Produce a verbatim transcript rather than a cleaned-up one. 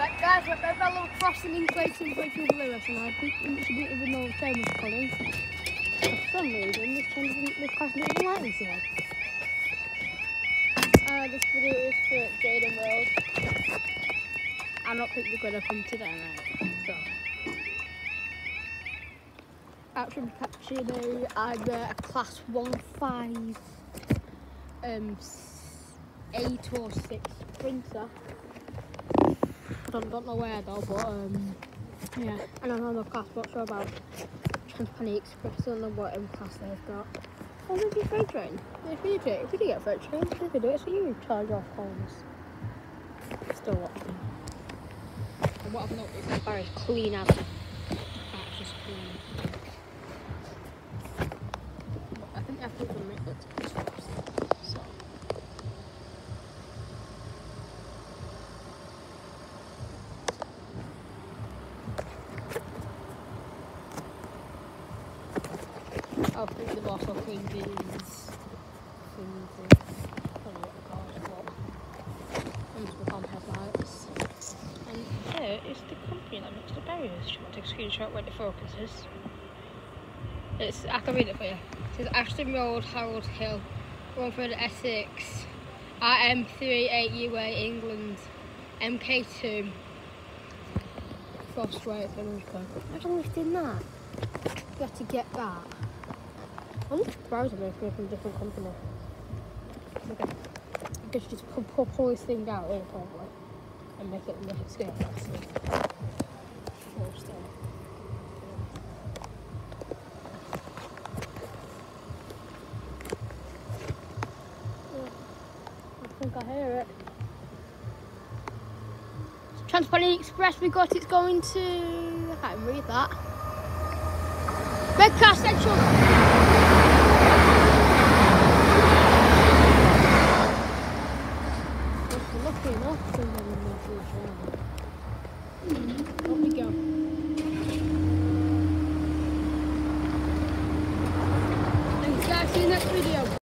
Right, guys, we're at that little crossing in Clayton, Clayton Lewis, and I think we should be even know the famous Collins. For some reason, this channel doesn't, this crossing doesn't like me today. Uh, this video is for Jaden World. I don't think they're going to come today, right? So. Action cappuccino, I'm uh, a class one five, um, eight or six sprinter. I don't, don't know where though, but um, yeah. And I'm on the class, not sure about Transpany Express. I don't know what um, class they've got. Oh, maybe freight train. If we do it, if we do get freight train, we could do it. So you charge off homes. Still watching. And what I've noticed, the bar is clean as. That's just clean. I think I put them in it. So. I think they've also cleaned these things. I don't know what they're called, but ones with on headlights. And here is the company that makes the barriers. Do you want to take a screenshot where the focus is? It's, I can read it for you. It says Ashton Road, Harold Hill, Romford, Essex, R M three eight U A, England, M K two, Frost Way, Finsbury. I don't understand that. You have to get that. I'm just browsing it from a different company. Okay. I guess you just pull, pull, pull this thing out here probably and make it make it scale. Four star. I think I hear it. Transpany Express, we got it's going to. I can't read that. Redcast Central. Lucky enough, to Up we go. Thanks guys, see you next video.